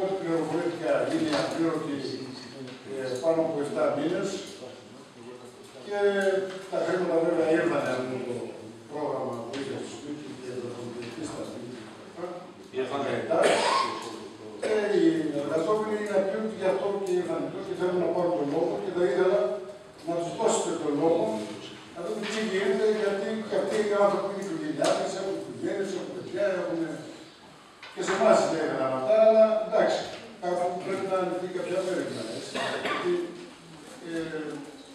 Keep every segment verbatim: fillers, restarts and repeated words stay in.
ό,τι πληροφορήθηκα είναι απλήρωτη ε, πάνω από επτά μήνες και τα χρήματα βέβαια ήρθαν από το πρόγραμμα που είχε στο σπίτι και το κομμουνιστική στα σπίτι. Ήρθαν μετά. Και οι εργαζόμενοι είναι απλήρωτοι γι' αυτό και ήρθαν εδώ και θέλουν να πάρουν τον λόγο και θα ήθελα να τους δώσετε τον λόγο να δούμε τι γίνεται, γιατί και αυτοί οι άνθρωποι είναι οικογενειάρχες, έχουν οικογένειες, έχουν παιδιά, έχουν. Και σε εμάς λέγανε αυτά, αλλά εντάξει, κάπου πρέπει να ανοιχτεί κάποια μέρημνα, έτσι. Γιατί ε,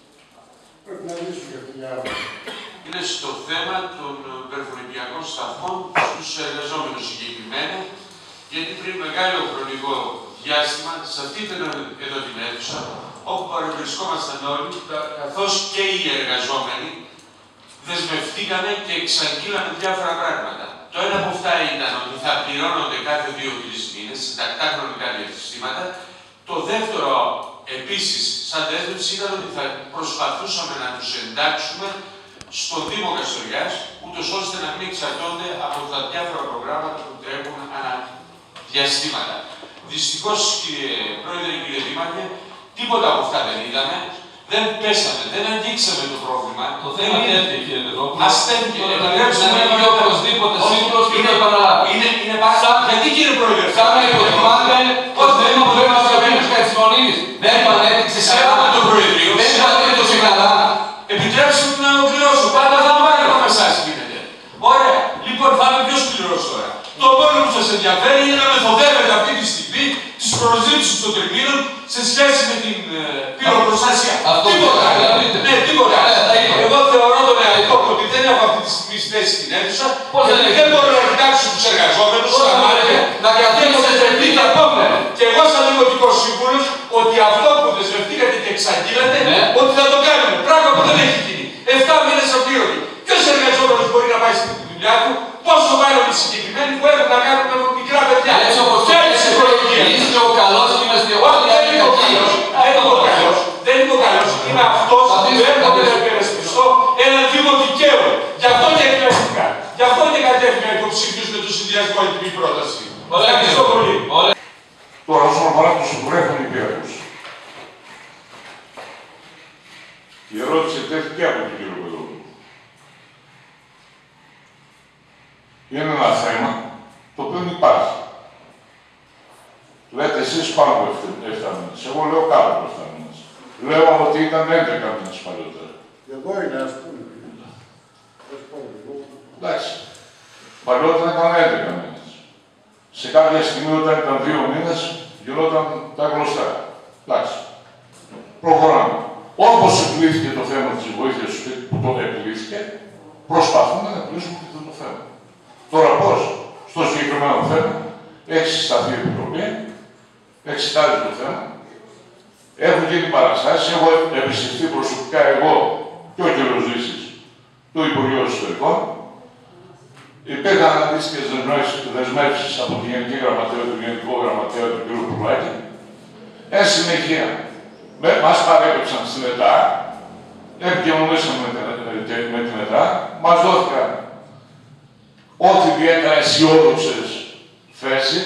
πρέπει να λύσουν για αυτήν την άποψη. Είναι στο θέμα των περιφερειακών σταθμών στους εργαζόμενους συγκεκριμένα, γιατί πριν μεγάλο χρονικό διάστημα, σε αυτή την εδώ την αίθουσα, όπου παρευρισκόμασταν όλοι, καθώς και οι εργαζόμενοι, δεσμευτήκανε και εξαγγείλανε διάφορα πράγματα. Το ένα από αυτά ήταν ότι θα πληρώνονται κάθε δύο-τρεις μήνες σε τακτά χρονικά διαστήματα. Το δεύτερο, επίσης, σαν δέσμευση, ήταν ότι θα προσπαθούσαμε να τους εντάξουμε στο Δήμο Καστοριάς, ούτως ώστε να μην εξαρτώνται από τα διάφορα προγράμματα που τρέχουν ανά διαστήματα. Δυστυχώς, κύριε Πρόεδρε, κύριε Δήμαρχε, τίποτα από αυτά δεν είδαμε. Δεν πέσαμε, δεν αγγίξαμε το πρόβλημα. Το θέμα τέθηκε, κύριε Πετρόπουλο. Ας τέθηκε. Επιτρέψτε να είναι οπωσδήποτε σύμβουλος και να επαναλάβω. Είναι πάρα. Γιατί, κύριε Πρόεδρε, σαν να υποτιμάτε το θέμα που πρέπει να σας Κατσιμονίδης. Δεν επανέτυξε καλά. το Προεδρείο. Δεν επανέτυξε καλά. Επιτρέψτε μου να ολοκληρώσω. Πάντα θα βάλω από εσάς, γίνεται. Ωραία. Λοιπόν, θα είμαι πιο σκληρός τώρα. Το μόνο που σας ενδιαφέρει είναι να μεθοδεύετε αυτή τη στιγμή τις προσλήψεις των τριμήνων σε σχέση με την ε, πυροπροστασία. Τίποτα. Ναι, τίποτα. Εγώ θεωρώ τον εαυτό μου ότι δεν έχω αυτή τη στιγμή θέση στην αίθουσα. Δεν μπορώ να κοιτάξω τους εργαζόμενους στα μάτια να κρατήσετε πίτα πόμνα. Και εγώ σαν δημοτικός σύμβουλος ότι αυτό που δεσμευτήκατε και εξαγγείλατε ότι θα το κάνουμε. Πράγμα που δεν έχει γίνει. Εφτά μήνες απλήρωτοι. Ποιος εργαζόμενος μπορεί να πάει στη δουλειά του, πόσο μάλλον οι συγκεκριμένοι που έχουν να κάνουν με μικρά παιδιά. Έτσι όπως το είστε ο καλός και είμαστε όλοι οι δεν είμαι ο καλός. Δεν είμαι ο καλός. Είμαι αυτός που έρχομαι να υπερασπιστώ ένα Δήμο δικαίου. Γι' αυτό και εκλέγηκα. Γι' αυτό και κατέφυγα υποψήφιος με το συνδυασμό για την πρόταση. Ευχαριστώ πολύ. Τώρα, όσον αφορά τους βρέχων υπέρους, η ερώτηση τέθηκε από τον κύριο Πεδρόπουλο. Είναι ένα θέμα το οποίο υπάρχει. Λέτε εσείς πάνω από επτά μήνες. Εγώ λέω κάτω από επτά μήνες. Λέω ότι ήταν έντεκα μήνες παλιότερα. Εγώ είναι, ας πούμε. Εντάξει. Παλιότερα ήταν έντεκα μήνες. Σε κάποια στιγμή όταν ήταν δύο μήνες, γινόταν τα γνωστά. Εντάξει. Προχωράμε. Όπως επιλύθηκε το θέμα της βοήθειας του σπίτι που τότε επιλύθηκε, προσπαθούμε να επιλύσουμε και αυτό το θέμα. Τώρα πώς, στο συγκεκριμένο θέμα, έχει συσταθεί η Επιτροπή, εξετάζει το θέμα, έχουν γίνει παραστάσεις, έχω επισκεφτεί προσωπικά εγώ και ο κ. Ζήσης του Υπουργείου Εσωτερικών. Υπήρχαν αντίστοιχες δεσμεύσεις από τη Γενική Γραμματέα, του Γενικού Γραμματέα του κ. Πουρλάκη. Εν συνεχεία, μας παρέπεψαν στην ΕΤΑ, επικοινωνήσαμε με την ΕΤΑ, μας δόθηκαν όχι ιδιαίτερα αισιόδοξες θέσεις.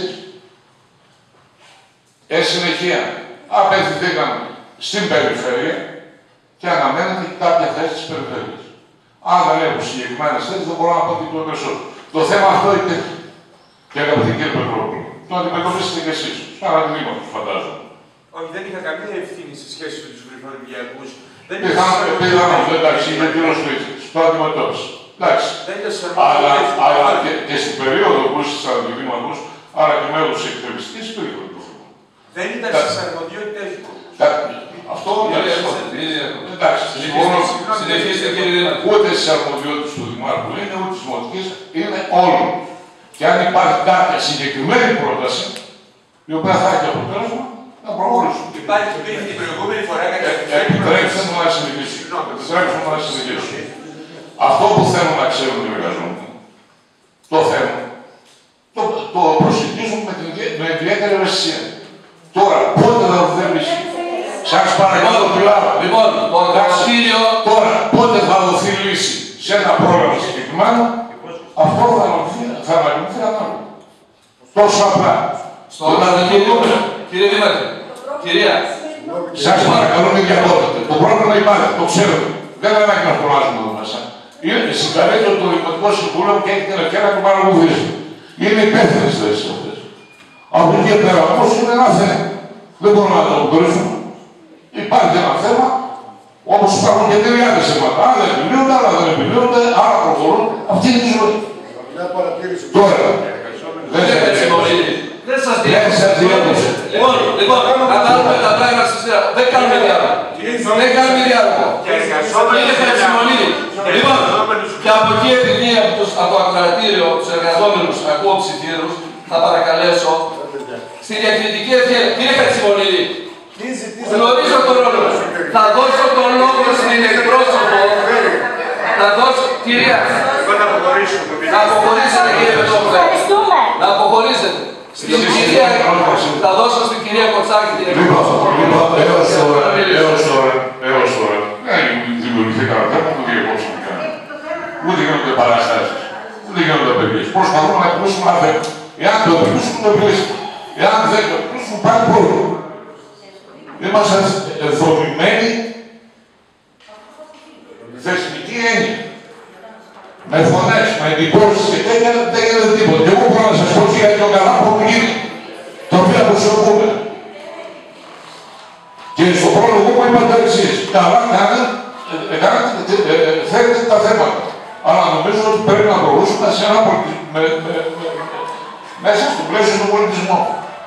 Εν συνεχεία, απευθυνθήκαμε στην περιφέρεια και αναμέναμε και κάποια θέση της περιφέρειας. Αν δεν έχουν συγκεκριμένες θέσεις, δεν μπορώ να πω τίποτα περισσότερο. Το θέμα αυτό υπήρχε. Και αγαπητοί κύριε Πετρόπουλο, το αντιμετωπίσετε κι εσείς. Σαν αντιμήμωτος, φαντάζομαι. Όχι, δεν είχα καμία ευθύνη σε σχέση με τους περιφερειακούς. Πήγαμε, εντάξει, είναι κύριο Σλίτσης. Το αντιμετώπισε. Εντάξει. Αλλά, αλλά και, και στην περίοδο που είσαι σαν αντιδήμαρχος, άρα και μέλος της εκτελεστικής, υπήρχε το πρόβλημα. Δεν ήταν στις αρμοδιότητες μου. Αυτό εντάξει. Συνεχίστε, κύριε Δήμαρχε. Ούτε στις αρμοδιότητες του Δημάρχου είναι, ούτε στις δημοτικές, είναι όλων. Και αν υπάρχει κάποια συγκεκριμένη πρόταση, η οποία θα έχει αποτέλεσμα, να προχωρήσουμε. Υπάρχει την προηγούμενη φορά κατά Επιτρέψτε μου να συνεχίσω. Επιτρέψτε μου να συνεχίσω. Αυτό που θέλω να ξέρουν οι εργαζόμενοι, το θέμα, το, το προσεγγίζουν με, την, με ιδιαίτερη ευαισθησία. Τώρα, πότε θα δοθεί λύση. Σας παρακαλώ, μιλάω. Λοιπόν, κύριο... Τώρα, πότε θα δοθεί λύση σε ένα πρόγραμμα συγκεκριμένο, αυτό θα αναλυθεί ανάλογα. Τόσο απλά. Στο κύριο, κύριε Δήμαρχε, κυρία. Σας παρακαλώ μην διακόπτετε. Το πρόβλημα υπάρχει, το ξέρετε. Δεν είναι ανάγκη να φωνάζουμε εδώ μέσα. Συγκαλείτε το Δημοτικό Συμβούλιο και έχει την ευκαιρία να το παρακολουθήσει. Είναι υπεύθυνες θέσεις αυτές. Από εκεί και πέρα όμως είναι ένα θέμα. Δεν μπορούμε να το γνωρίσουμε. Υπάρχει ένα θέμα, όπως υπάρχουν και τρία άλλα θέματα. Άλλα επιλύονται, άλλα δεν επιλύονται, άλλα προχωρούν. Αυτή είναι η ζωή. Τώρα, δεν σας διάκοψε. Λοιπόν, λοιπόν, να βάλουμε τα πράγματα στη σειρά. Δεν κάνουμε διάλογο. Δεν κάνουμε διάλογο. Κύριε Χαρτσιμονίδη, λοιπόν, και από εκεί επειδή από το ακροατήριο, τους εργαζόμενους, ακούω ψηφίρους, θα παρακαλέσω στη διακριτική ευκαιρία. Κύριε Χαρτσιμονίδη, γνωρίζω τον ρόλο μου. Θα δώσω τον λόγο στην εκπρόσωπο. Θα δώσω, κυρία. Να αποχωρήσετε, κύριε Πετρόπουλε. Να αποχωρήσετε. Στην κυρία, θα δώσω στην κυρία Κοτσάκη την εκπρόσωπο. Λοιπόν, έως τώρα, έως τώρα, έως τώρα, δεν δημιουργηθήκαν θέματα, ούτε διακόψαμε κανένα. Ούτε γίνονται παραστάσεις, ούτε γίνονται απεργίες. Προσπαθούμε να ακούσουμε ένα θέμα. Εάν το ακούσουμε, το επιλύσουμε. Εάν δεν το ακούσουμε, πάλι πρόβλημα. Είμαστε δομημένοι θεσμική έννοια. Με φωνές, με εντυπώσεις και τέτοια δεν γίνεται τίποτα. Και εγώ μπορώ να σας πω για το καλά που μου γίνει, το οποίο αποσιωπούμε. Και στο πρόλογο μου είπατε το εξής. Καλά κάνετε, θέλετε τα θέματα. Αλλά νομίζω ότι πρέπει να προχωρήσουμε σε ένα πολιτισμό, μέσα στο πλαίσιο του πολιτισμού.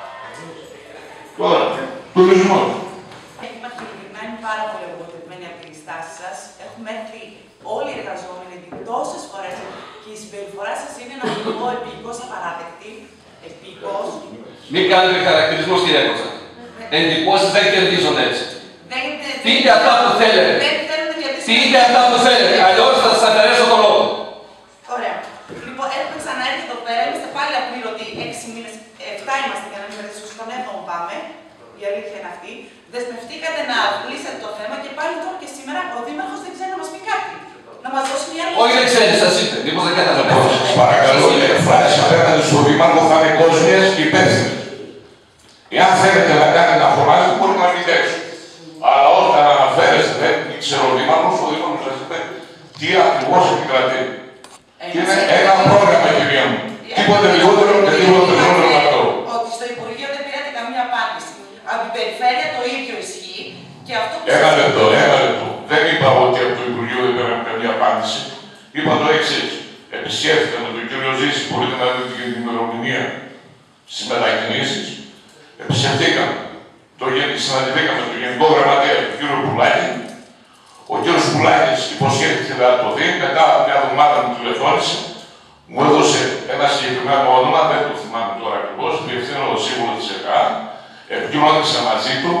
Τώρα, τουρισμό. Είμαστε ειλικρινά πάρα πολύ απογοητευμένοι από τη στάση σας. Έχουμε έρθει όλοι οι εργαζόμενοι τόσες φορές και η συμπεριφορά σας είναι να το πω επίκως απαράδεκτη. Επίκως. Μην κάνετε χαρακτηρισμούς, κυρία Κοτσάκη. Εντυπώσεις δεν κερδίζονται έτσι. Πείτε αυτά που θέλετε. Πείτε αυτά που θέλετε. Αλλιώς θα σας αφαιρέσω τον λόγο. Ωραία. Λοιπόν, έχουμε ξαναέρθει εδώ πέρα. Είμαστε πάλι απλήρωτοι έξι μήνες. Εφτά είμαστε για να μην κρατήσουμε στον έβδομο πάμε. Η αλήθεια είναι αυτή. Δεσμευτήκατε να λύσετε το θέμα και πάλι τώρα και σήμερα ο Δήμαρχος δεν ξέρει να μας πει κάτι. Να μας δώσει μια λύση. Όχι, δεν ξέρει, σας είπε. Μήπως δεν κατάλαβε. Παρακαλώ, οι εκφράσεις απέναντι στον Δήμαρχο θα είναι κόσμιες και υπεύθυνες. Εάν θέλετε να κάνετε να φωνάζετε, μπορεί να μην έξω. Αλλά όταν αναφέρεστε, δεν ξέρω ο Δήμαρχος, ο Δήμαρχος σας είπε τι ακριβώς επικρατεί. Και είναι ένα πρόγραμμα, κυρία μου. Τίποτε λιγότερο και τίποτε περισσότερο από αυτό. Ότι στο Υπουργείο δεν πήρατε καμία απάντηση. Από την Περιφέρεια το ίδιο ισχύει. Και αυτό που ένα λεπτό, ένα λεπτό. Δεν είπα ότι από το Υπουργείο δεν πήραμε καμία απάντηση. Είπα το εξής. Επισκέφθηκα με τον κύριο Ζήση, μπορείτε να δείτε την ημερομηνία στις μετακινήσεις. Επισκεφθήκαμε. Το συναντηθήκαμε με τον Γενικό Γραμματέα, τον κύριο Πουλάκη. Ο κύριος Πουλάκης υποσχέθηκε να το δει. Μετά μια εβδομάδα μου τηλεφώνησε. Μου έδωσε ένα συγκεκριμένο όνομα, δεν το θυμάμαι τώρα ακριβώς, διευθύνω σύμβουλο της ΕΚΑ. Επικοινώνησα μαζί του.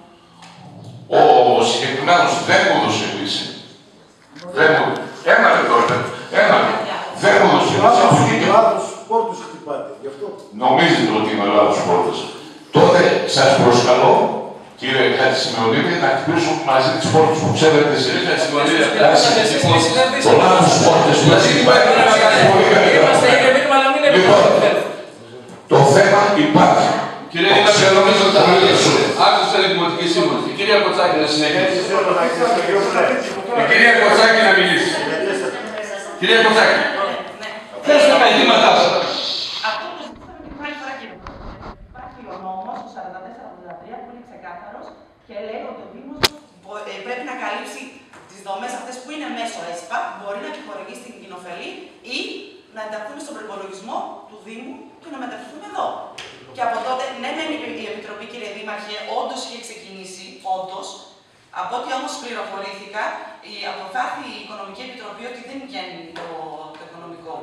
Ο συγκεκριμένος δεν μου έδωσε λύση. Δεν μου. Ένα λεπτό, ένα λεπτό. Δεν μου έδωσε λύση. Λάθος πόρτους χτυπάτε, γι' αυτό. Νομίζετε ότι είναι λάθος πόρτες. Τότε σας προσκαλώ, κύριε Χατζησημεωνίδη, να χτυπήσουν μαζί τις πόρτες που ξέρετε εσείς. Κύριε Χατζησημεωνίδη, το λάθος πόρτες που Λοιπόν, το θέμα υπάρχει. Κύριε Δήμαρχε, νομίζω ότι θα μιλήσετε. Άκουσα την Δημοτική Σύμβουλη. Η κυρία Κοτσάκη να συνεχίσει. Η κυρία Κοτσάκη να μιλήσει. Κυρία Κοτσάκη, πες τα αιτήματά σας. Αυτό που ζητήσαμε την άλλη φορά, κύριε Πρόεδρε. Υπάρχει ο νόμος, ο σαράντα τέσσερα ογδόντα τρία, που είναι ξεκάθαρος και λέει ότι ο Δήμος πρέπει να καλύψει τις δομές αυτές που είναι μέσω ΕΣΠΑ, μπορεί να επιχορηγήσει την κοινοφελή ή να ενταχθούμε στον προπολογισμό του Δήμου και να μεταφερθούμε εδώ. Και από τότε, ναι, ναι, η Επιτροπή, κύριε Δήμαρχε, όντως είχε ξεκινήσει, όντως. Από ό,τι όμως πληροφορήθηκα, η αποφάθη η Οικονομική Επιτροπή ότι δεν βγαίνει το, το οικονομικό.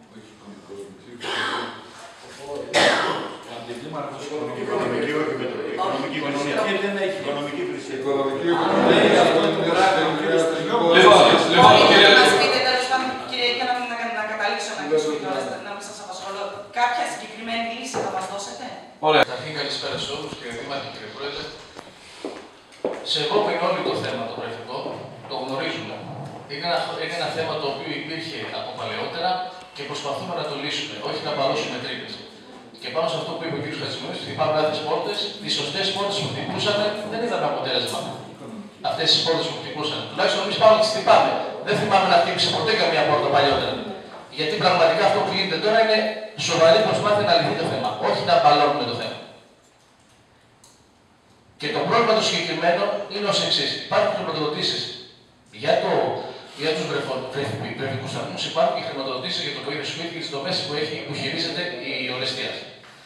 Λοιπόν, κύριε να μας πείτε τέλος πάντων, κύριε, για να καταλήξω να κλείσουμε τώρα, να μην σας απασχολώ. Κάποια συγκεκριμένη λύση θα μας δώσετε. Ωραία. Καταρχήν καλησπέρα σε όλους, κύριε Δήμαρχε, κύριε Πρόεδρε. Σε Ευρώπη είναι όλο το θέμα το γραφικό, το γνωρίζουμε. Είναι ένα, είναι ένα θέμα το οποίο υπήρχε από παλαιότερα και προσπαθούμε να το λύσουμε, όχι να παλώσουμε τρύπες. Και πάνω σε αυτό που είπε ο κ. Χατζημαρκάκης, χτυπάμε λάθος πόρτες, τις σωστές πόρτες που χτυπούσαμε δεν είδαμε αποτέλεσμα. Αυτές τις πόρτες που χτυπούσαν. Τουλάχιστον εμείς πάμε και τις χτυπάμε. Δεν θυμάμαι να χτύπησε ποτέ καμία πόρτα παλιότερα. Γιατί πραγματικά αυτό που γίνεται τώρα είναι σοβαρή προσπάθεια να λυθεί το θέμα, όχι να μπαλώνουμε το θέμα. Και το πρόβλημα το συγκεκριμένο είναι ως εξής. Υπάρχουν χρηματοδοτήσεις για, το, για τους βρεφικούς σταθμούς, υπάρχουν και χρηματοδοτήσεις για το ίδιο σπίτι και τις δομές που, έχει, που χειρίζεται η Ορεστίας.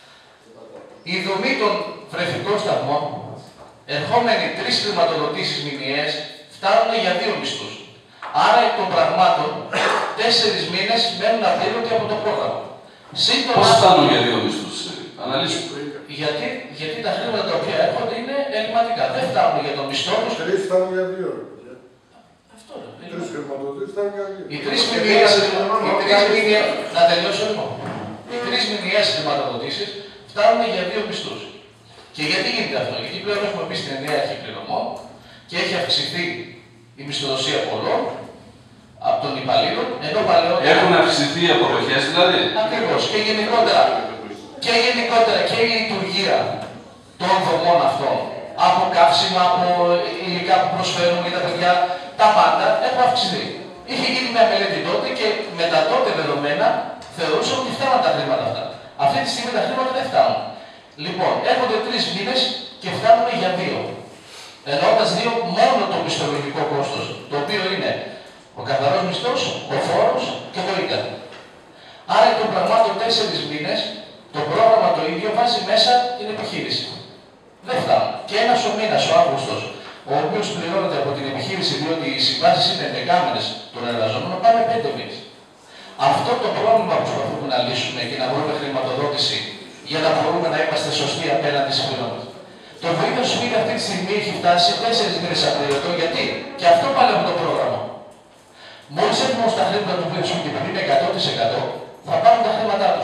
Η δομή των βρεφικών σταθμών, ερχόμενοι τρεις χρηματοδοτήσεις μηνιαίες, φτάνουν για δύο μισθούς. Άρα εκ των πραγμάτων, τέσσερις μήνες μένουν απλήρωτοι από το πρόγραμμα. Σύντομα, πώς φτάνουν για δύο μισθούς, αναλύσουμε. Γιατί, γιατί τα χρήματα τα οποία έρχονται είναι ελληματικά. Δεν φτάνουν για τον μισθό τους. Τρεις φτάνουν για δύο. Αυτό είναι. Τρεις χρηματοδοτήσεις φτάνουν για δύο. Οι τρεις μηνιαίες, οι τρεις μηνιαίες, να τελειώσω λοιπόν. Οι τρεις μηνιαίες χρηματοδοτήσεις φτάνουν για δύο μισθούς. Και γιατί γίνεται αυτό? Γιατί πλέον έχουμε μπει στην ενιαία αρχή πληρωμών και έχει αυξηθεί η μισθοδοσία πολλών από τον υπαλλήλων, ενώ παλαιότερα. Έχουν αυξηθεί οι αποδοχές δηλαδή. Ακριβώς. Και γενικότερα, και γενικότερα και η λειτουργία των δομών αυτών, από καύσιμα, από υλικά που προσφέρουν για τα παιδιά, τα πάντα έχουν αυξηθεί. Είχε γίνει μια μελέτη τότε και με τα τότε δεδομένα θεωρούσαμε ότι φτάνουν τα χρήματα αυτά. Αυτή τη στιγμή τα χρήματα δεν φτάνουν. Λοιπόν, έρχονται τρεις μήνες και φτάνουν για δύο. Εννοώντας δύο μόνο το μισθολογικό κόστος, το οποίο είναι ο καθαρός μισθός, ο φόρος και το ΙΚΑ. Άρα εκ των πραγμάτων τέσσερις μήνες το πρόγραμμα το ίδιο βάζει μέσα την επιχείρηση. Δεν φτάνουν. Και ένας ο μήνας, ο Αύγουστος, ο οποίος πληρώνεται από την επιχείρηση διότι οι συμβάσεις είναι δεκάμενες των εργαζόμενων, πάνε πέντε μήνες. Αυτό το πρόβλημα που προσπαθούμε να λύσουμε και να βρούμε χρηματοδότηση για να μπορούμε να είμαστε σωστοί απέναντι στις πληρώμες. Το βοήθειο σπίτι αυτή τη στιγμή έχει φτάσει τέσσερις μήνες απλήρωτο. Γιατί? Και αυτό πάλι από το πρόγραμμα. Μόλις έχουμε όμως τα χρήματα του βοήθειου σπίτι, επειδή είναι εκατό τοις εκατό, θα πάρουν τα χρήματά τους.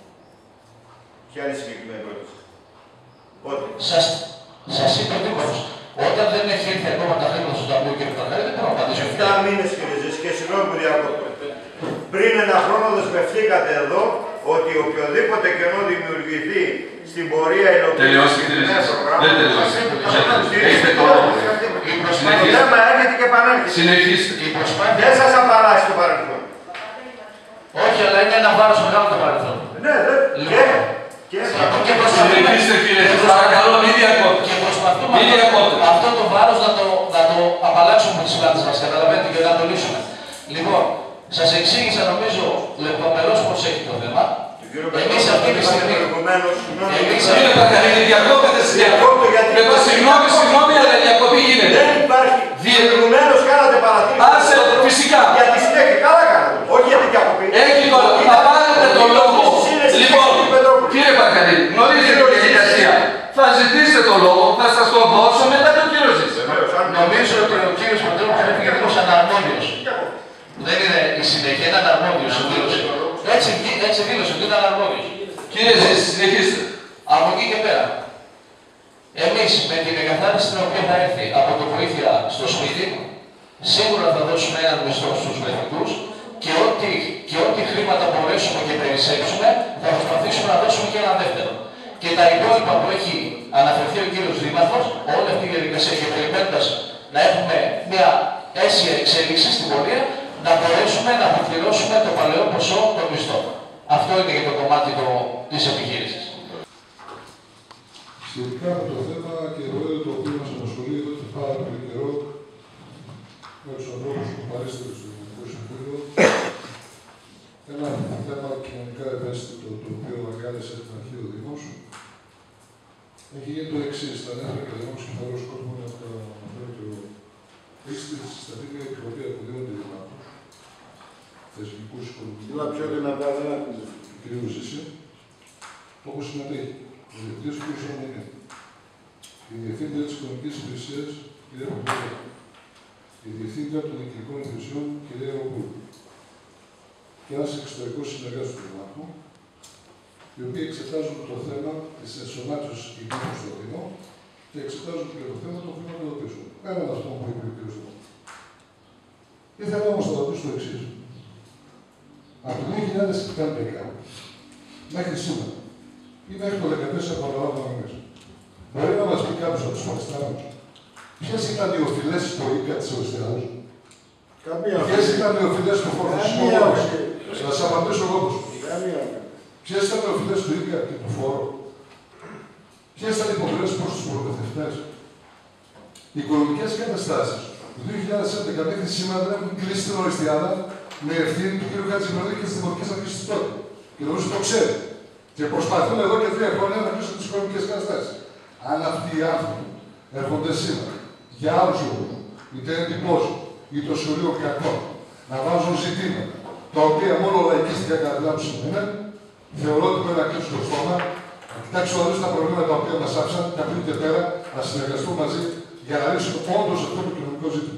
Ποια είναι η συγκεκριμένη πρόταση? Πότε? Σας, σας είπε ο Δήμαρχος. Όταν δεν έχει έρθει ακόμα τα χρήματα στο ταμείο και το δεν μπορώ να απαντήσω. Εφτά μήνες κύριε Ζήση, και συγγνώμη που διακόπτω. Πριν ένα χρόνο δεσμευτήκατε εδώ ότι οποιοδήποτε κενό δημιουργηθεί στην πορεία υλοποίησης του νέου προγράμματος. Δεν τελειώσει. Έχετε το λόγο. Το θέμα έρχεται και επανέρχεται. Συνεχίστε. Δεν σας απαλλάσσει το παρελθόν. Όχι, αλλά είναι ένα βάρος μεγάλο το παρελθόν. Ναι, δεν. Και. Συνεχίστε κύριε, σας παρακαλώ, μην διακόπτετε. Και προσπαθούμε Μην διακόπτετε. αυτό το βάρος να το, να το απαλλάξουμε από τις πλάτες μας, καταλαβαίνετε, και να το λύσουμε. Λοιπόν, σας εξήγησα νομίζω λεπτομερώς πώς έχει το θέμα. Εμείς αυτή τη στιγμή. Κύριε Πακαρίνη, διακόπτετε στη διακόπτω. Με το συγγνώμη, συγγνώμη, αλλά διακοπή γίνεται. Δεν υπάρχει. Προηγουμένως κάνατε παρατήρηση. Άσε, φυσικά. Για τη συνέχεια, καλά κάνατε. Όχι για την διακοπή. Έχει το λόγο. Θα πάρετε το λόγο. Λοιπόν, κύριε Πακαρίνη, γνωρίζετε τη διαδικασία. Θα ζητήσετε το λόγο, θα σας το δώσω μετά τον κύριο Ζήση. Νομίζω ότι ο κύριος Πατρόπουλος έφυγε λίγος αναρμόδιος. Δεν είναι η συνέχεια, ήταν αναρμόδιος ο δήλωσε. Έτσι, έτσι δήλωσε ότι ήταν αναρμόδιος. Κύριε Ζήση, συνεχίστε. Από εκεί και πέρα. Εμείς με την εγκαθάριση την οποία θα έρθει από το βοήθεια στο σπίτι, σίγουρα θα δώσουμε έναν μισθό στους βρεφικούς και ό,τι, και ό,τι χρήματα μπορέσουμε και περισσέψουμε, θα προσπαθήσουμε να δώσουμε και ένα δεύτερο. Και τα υπόλοιπα που έχει αναφερθεί ο κύριος Δήμαρχος, όλη αυτή η διαδικασία και περιμένοντας να έχουμε μια αίσια εξέλιξη στην πορεία, να μπορέσουμε να αποπληρώσουμε το παλαιό ποσό των μισθών. Αυτό είναι για το κομμάτι το, της επιχείρησης. Σχετικά με το θέμα και το έργο το οποίο μας απασχολεί εδώ και πάρα πολύ καιρό με τους ανθρώπους που παρέστηκε στο Δημοτικό Συμβούλιο, ένα θέμα κοινωνικά ευαίσθητο το οποίο αγκάλεσε την αρχή ο Δήμος, έχει γίνει το εξής. Τα νέα και ο Δήμος και θα δώσω κόσμο να τα αναφέρω και εγώ. Έχει συσταθεί μια επιτροπή που δίνονται δημάρχους, θεσμικούς οικονομικούς. Μιλά πιο δυνατά, δεν ακούγεται. Του κ. Ζήση, όπου συμμετέχει ο διευθυντής κ. Σομονή, η διευθύντρια της Οικονομικής Υπηρεσίας κ. Παπαδόπουλου, η διευθύντρια των Διοικητικών Υπηρεσιών κ. Ροπούλου και ένας εξωτερικός συνεργάτης του Δημάρχου, οι οποίοι εξετάζουν το θέμα της ενσωμάτωσης υπήρχου στο Δήμο και εξετάζουν και το θέμα των χρηματοδοτήσεων. Πέραν αυτό που είπε ο κ. Σομονή. Ήθελα όμως να ρωτήσω το εξής. Από το δύο χιλιάδες έντεκα μέχρι σήμερα, ή μέχρι το δεκατέσσερα παραλάβαμε μέσα. Μπορεί να μας πει κάποιος από τους Παλαιστινίους ποιες ήταν οι οφειλές στο ΙΚΑ της Ορυστιάδος. Ποιες ήταν οι οφειλές του φόρου της Ορυστιάδος. Θα σας απαντήσω εγώ τους. Ποιες ήταν οι οφειλές του ΙΚΑ και του φόρου. Ποιες ήταν οι υποχρεώσεις προς τους προμηθευτές. Οι οικονομικές καταστάσεις του δύο χιλιάδες έντεκα μέχρι σήμερα έχουν κλείσει την Ορυστιάδα με ευθύνη του κ. Χατζημαρκάκη και της Δημοτικής Αρχής της τότε. Και νομίζω το ξέρει. Και προσπαθούν εδώ και τρία χρόνια να κλείσουν τις οικονομικές καταστάσεις. Αν αυτοί οι άνθρωποι έρχονται σήμερα για άλλους λόγους, είτε είναι εντυπώσεων, είτε το σχολείο κακών, να βάζουν ζητήματα, τα οποία μόνο λαϊκίστηκα κατά την άποψη μου, θεωρώ ότι πρέπει να κλείσουν το στόμα, να κοιτάξουν όλες τα προβλήματα τα οποία μας άφησαν, τα πριν και πέρα, να συνεργαστούν μαζί για να λύσουν όντως αυτό το κοινωνικό ζήτημα.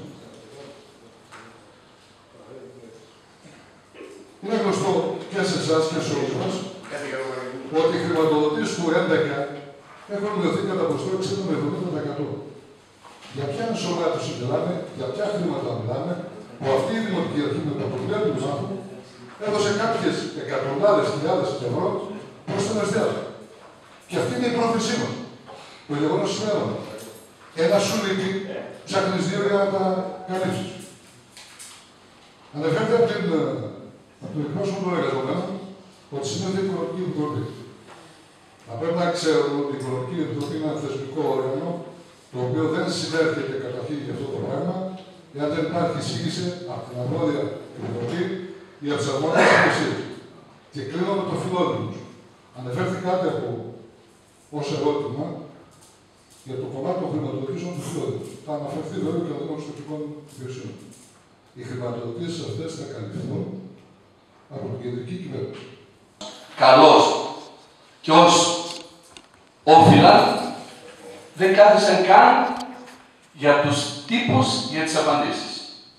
Είναι γνωστό και σε εσάς και σε όλους μας ότι οι χρηματοδοτήσεις του έντεκα έχουν μειωθεί κατά ποσοστό εξήντα με εβδομήντα τοις εκατό. Για ποια ενσωμάτωση μιλάμε, για ποια χρήματα μιλάμε, που αυτή η Δημοτική Αρχή με το αποτέλεσμα του άνθρωπου έδωσε κάποιες εκατοντάδες χιλιάδες ευρώ προς την Ορυστιάδα. Και αυτή είναι η πρόθεσή μας. Το γεγονός σημαίνει ένα σου λείπει, ψάχνεις δύο για να τα καλύψεις. Αναφέρεται από, την, από τον εκπρόσωπο των εργαζομένων ότι σημαίνει η Οικονομική Επιτροπή. Θα πρέπει να ξέρουν ότι η Οικονομική Επιτροπή είναι ένα θεσμικό όργανο το οποίο δεν συνέρχεται καταρχήν για αυτό το πράγμα, εάν δεν υπάρχει εισήγηση από την αρμόδια Επιτροπή για τις αρμόδιες υπηρεσίες. Και κλείνω με το φιλόδημο. Αναφέρθηκατε από ως ερώτημα για το κομμάτι των χρηματοδοτήσεων του φιλόδημου. Θα αναφερθεί βέβαια και ο Δήμος Τοπικών Υπηρεσιών. Οι χρηματοδοτήσεις αυτές θα καλυφθούν από την κεντρική κυβέρνηση. Καλώς και ως όφυλα δεν κάθισαν καν για τους τύπους για τις απαντήσεις.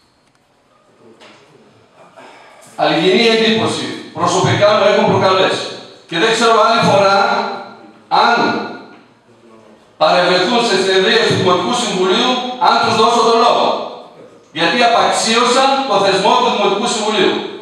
Αλγινή εντύπωση προσωπικά μου έχουν προκαλέσει. Και δεν ξέρω άλλη φορά αν παρευρεθούν σε συνεδρίες του Δημοτικού Συμβουλίου αν τους δώσω τον λόγο. Γιατί απαξίωσαν το θεσμό του Δημοτικού Συμβουλίου.